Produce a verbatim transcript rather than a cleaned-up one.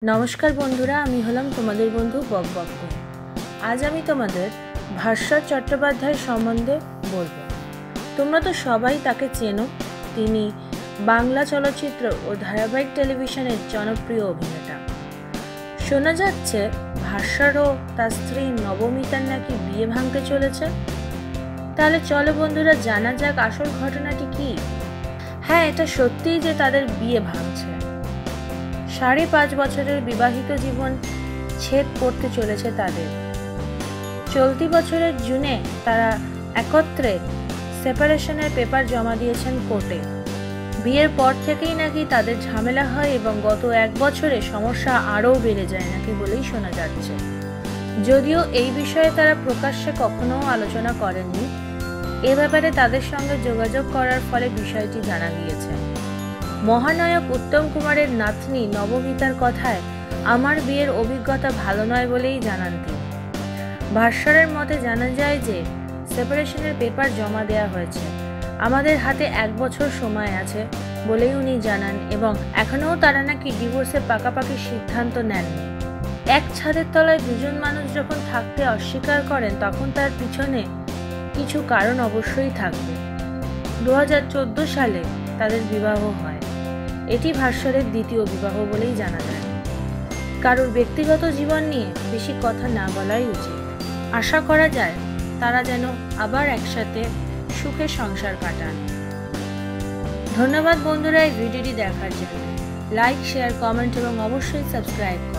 নমস্কার বন্ধুরা, আমি হলাম তোমাদের বন্ধু বকবক। আজ আমি তোমাদের ভাস্বর চট্টোপাধ্যায় সম্বন্ধে বলবো। তোমরা তো সবাই তাকে চেনো। তিনি বাংলা চলচ্চিত্র ও ধারাবাহিক টেলিভিশনের জনপ্রিয় অভিনেতা। শোনা যাচ্ছে ভাস্বর ও তার স্ত্রী নবমিতার নাকি বিয়ে ভাঙতে চলেছে। তাহলে চলো বন্ধুরা, জানা যাক আসল ঘটনাটি কি। হ্যাঁ, এটা সত্যিই যে তাদের বিয়ে ভাঙছে। সাড়ে পাঁচ বছরের বিবাহিত জীবন ছেদ পড়তে চলেছে তাদের। চলতি বছরের জুনে তারা একত্রে সেপারেশনের পেপার জমা দিয়েছেন কোর্টে। বিয়ের পর থেকেই নাকি তাদের ঝামেলা হয় এবং গত এক বছরে সমস্যা আরও বেড়ে যায় নাকি বলেই শোনা যাচ্ছে। যদিও এই বিষয়ে তারা প্রকাশ্যে কখনো আলোচনা করেননি, এ ব্যাপারে তাদের সঙ্গে যোগাযোগ করার ফলে বিষয়টি জানা গিয়েছে। মহানায়ক উত্তম কুমারের নাতনি নবমিতার কথায় আমার বিয়ের অভিজ্ঞতা ভালো নয় বলেই জানান তিনি। ভাস্বরের মতে জানা যায় যে সেপারেশনের পেপার জমা দেওয়া হয়েছে, আমাদের হাতে এক বছর সময় আছে বলেই উনি জানান এবং এখনও তারা নাকি ডিভোর্সের পাকাপাকি সিদ্ধান্ত নেননি। এক ছাদের তলায় দুজন মানুষ যখন থাকতে অস্বীকার করেন তখন তার পিছনে কিছু কারণ অবশ্যই থাকবে। দু হাজার চোদ্দ সালে তাদের বিবাহ হয়। এটি ভাস্বরের দ্বিতীয় বিবাহ বলেই জানা যায়। কারোর ব্যক্তিগত জীবন নিয়ে বেশি কথা না বলাই উচিত। আশা করা যায় তারা যেন আবার একসাথে সুখে সংসার কাটান। ধন্যবাদ বন্ধুরা এই ভিডিওটি দেখার জন্য। লাইক, শেয়ার, কমেন্ট এবং অবশ্যই সাবস্ক্রাইব